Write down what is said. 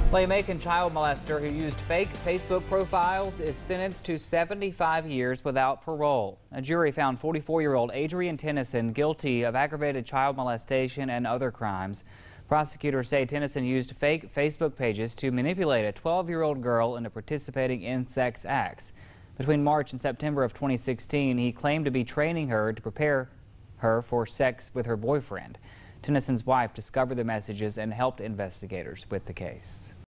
Well, a Macon child molester who used fake Facebook profiles is sentenced to 75 years without parole. A jury found 44-year-old Adrian Tennyson guilty of aggravated child molestation and other crimes. Prosecutors say Tennyson used fake Facebook pages to manipulate a 12-year-old girl into participating in sex acts. Between March and September of 2016, he claimed to be training her to prepare her for sex with her boyfriend. Tennyson's wife discovered the messages and helped investigators with the case.